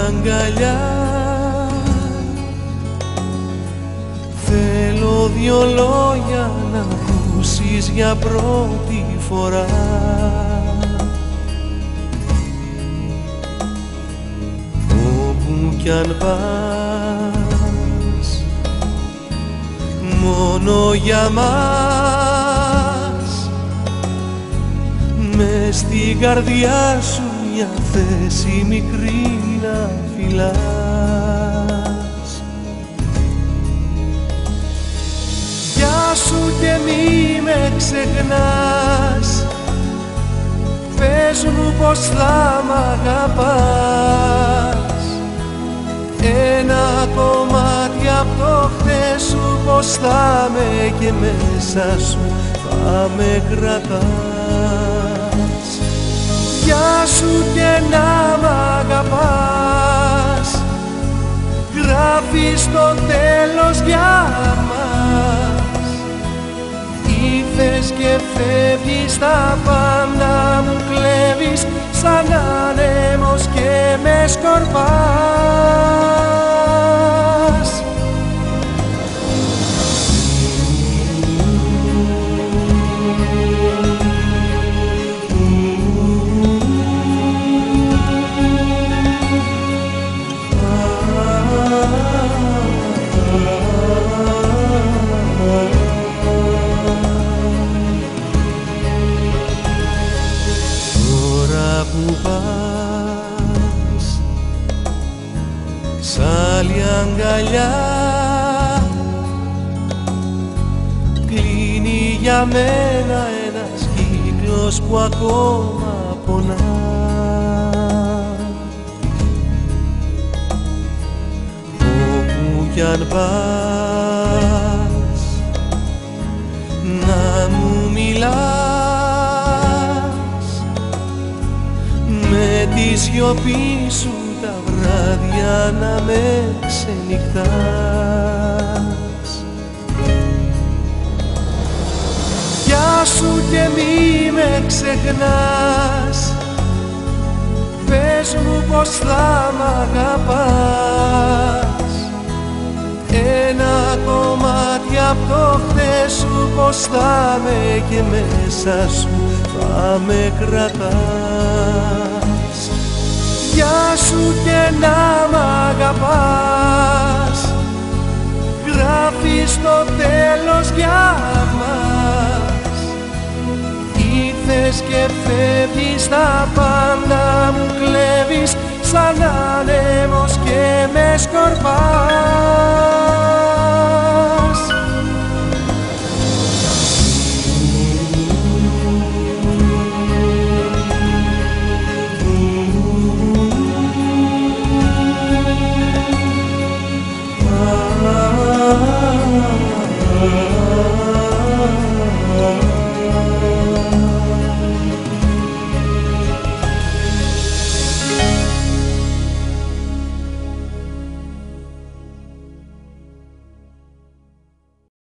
αγκαλιά. Θέλω δυο λόγια να ακούσεις για πρώτη φορά. Όπου κι αν πας, μόνο για μας, μες στην καρδιά σου μια θέση μικρή να φυλάς. Γεια σου και μη με ξεχνάς, πες μου πως θα μ' αγαπάς. Ένα κομμάτι απ' το χθες σου πως θα με και μέσα σου θα με κρατάς. Γεια σου και να μ' αγαπάς, γράφεις το τέλος για μας. Ήρθες και φεύγεις, τα πάντα μου κλέβεις, σαν άνεμος και με σκορπάς. Που πας σ' άλλη αγκαλιά, κλείνει για μένα ένας κύκλος που ακόμα πονά. Όπου κι αν πας, να μου μιλάς, με τη σιωπή σου τα βράδια να με ξενυχτάς. Γεια σου και μη με ξεχνάς, πες μου πως θα μ' αγαπάς. Ένα κομμάτι απ' το χθες σου πως θα με και μέσα σου θα με κρατάς. Γεια σου και να μ' αγαπάς, γράφεις το τέλος για μας. Ήρθες και φεύγεις, τα πάντα μου κλέβεις, σαν άνεμος και με σκορπάς. Ah